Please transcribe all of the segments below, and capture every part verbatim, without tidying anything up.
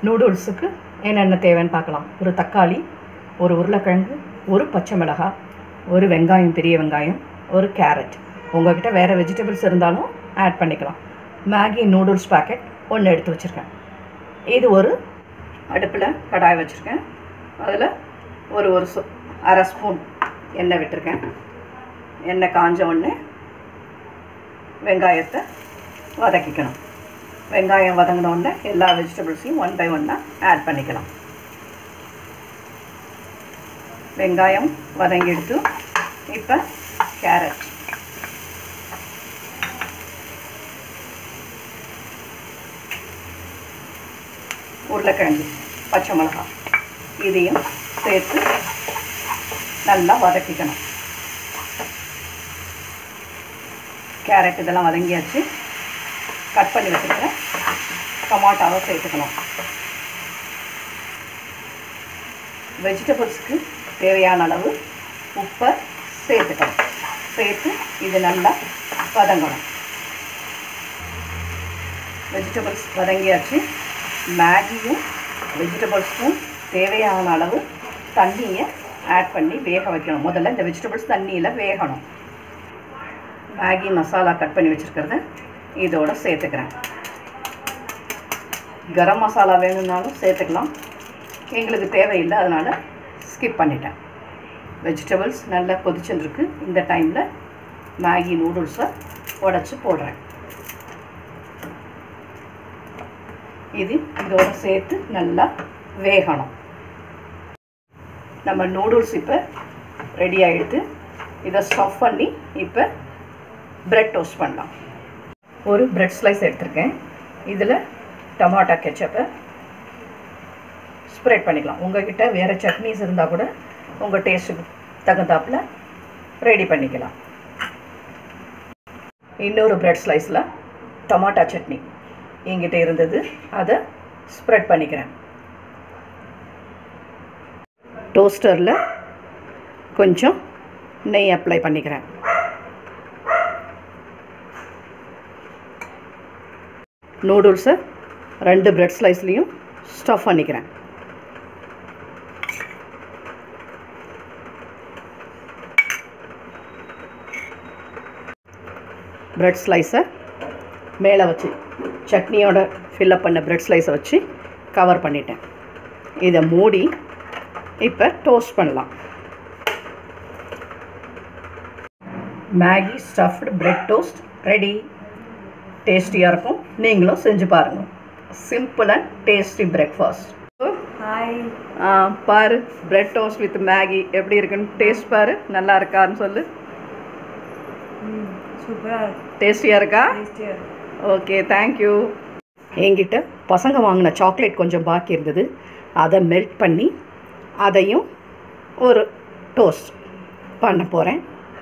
நூடுல்ஸுக்கு என்னென்ன தேவைன்னு பார்க்கலாம். ஒரு தக்காளி, ஒரு உருளைக்கிழங்கு, ஒரு பச்சை மிளகாய், ஒரு வெங்காயம், பெரிய வெங்காயம், ஒரு கேரட். உங்கள்கிட்ட வேறு வெஜிடபிள்ஸ் இருந்தாலும் ஆட் பண்ணிக்கலாம். மேகி நூடுல்ஸ் பேக்கெட் ஒன்று எடுத்து வச்சுருக்கேன். இது ஒரு அடுப்பில் கடாய் வச்சுருக்கேன். அதில் ஒரு ஒரு சு அரை ஸ்பூன் எண்ணெய் விட்டுருக்கேன். எண்ணெய் காஞ்ச உடனே வெங்காயத்தை வதக்கிக்கணும். வெங்காயம் வதங்கின உடனே எல்லா வெஜிடபிள்ஸையும் ஒன் பை ஒன்னாக ஆட் பண்ணிக்கலாம். வெங்காயம் வதங்கிடுத்து. இப்போ கேரட், உருளைக்கிழங்கு, பச்சை மிளகாய் இதையும் சேர்த்து நல்லா வதக்கிக்கணும். கேரட் இதெல்லாம் வதங்கியாச்சு. கட் பண்ணி வச்சுருக்க டொமாட்டோவை சேர்த்துக்கணும். வெஜிடபிள்ஸுக்கு தேவையான அளவு உப்பை சேர்த்துக்கணும். சேர்த்து இது நல்லா வதங்கணும். வெஜிடபிள்ஸ் வதங்கியாச்சு. மேகியும் வெஜிடபிள்ஸுக்கும் தேவையான அளவு தண்ணியை ஆட் பண்ணி வேக வைக்கணும். முதல்ல இந்த வெஜிடபிள்ஸ் தண்ணியில் வேகணும். மேகி மசாலா கட் பண்ணி வச்சுருக்கிறத இதோடு சேர்த்துக்கிறேன். கரம் மசாலா வேணும்னாலும் சேர்த்துக்கலாம். எங்களுக்கு தேவையில்லை, அதனால் ஸ்கிப் பண்ணிட்டேன். வெஜிடபிள்ஸ் நல்லா கொதிச்சுருக்கு. இந்த டைமில் மேகி நூடுல்ஸை உடச்சி போடுறேன். இது இதோடு சேர்த்து நல்லா வேகணும். நம்ம நூடுல்ஸ் இப்போ ரெடி ஆகிடுது. இதை ஸ்டஃப் பண்ணி இப்போ பிரெட் டோஸ்ட் பண்ணலாம். ஒரு பிரெட் ஸ்லைஸ் எடுத்திருக்கேன். இதில் டொமாட்டோ கெச்சப்பை ஸ்ப்ரெட் பண்ணிக்கலாம். உங்கள்கிட்ட வேறு சட்னிஸ் இருந்தால் கூட உங்கள் டேஸ்ட்டுக்கு தகுந்தாப்பில் ரெடி பண்ணிக்கலாம். இன்னொரு பிரெட் ஸ்லைஸில் டொமாட்டோ சட்னி என்கிட்ட இருந்தது, அதை ஸ்ப்ரெட் பண்ணிக்கிறேன். டோஸ்டரில் கொஞ்சம் நெய் அப்ளை பண்ணிக்கிறேன். நூடுல்ஸை ரெண்டு பிரெட் ஸ்லைஸ்லேயும் ஸ்டஃப் பண்ணிக்கிறேன். பிரெட் ஸ்லைஸை மேலே வச்சு சட்னியோட ஃபில்லப் பண்ண பிரெட் ஸ்லைஸை வச்சு கவர் பண்ணிட்டேன். இதை மூடி இப்போ டோஸ்ட் பண்ணலாம். Maggi stuffed bread toast ready. டேஸ்டியாக இருக்கும். நீங்களும் செஞ்சு பாருங்கள். Simple and tasty breakfast. Hi, பாரு பிரெட் டோஸ்ட் வித் மேகி எப்படி இருக்குன்னு டேஸ்ட் பாரு. நல்லா இருக்கான்னு சொல்லு. சூப்பராக டேஸ்டியாக இருக்கா? டேஸ்டியாக. Okay, thank you. என்கிட்ட பசங்க வாங்கின சாக்லேட் கொஞ்சம் பாக்கி இருந்தது. அதை மெல்ட் பண்ணி அதையும் ஒரு டோஸ்ட் பண்ண போகிறேன்.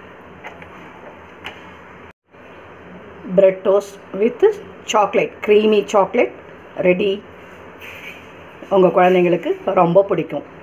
Bread toast with chocolate, creamy chocolate ready. உங்கள் குழந்தைங்களுக்கு ரொம்ப பிடிக்கும்.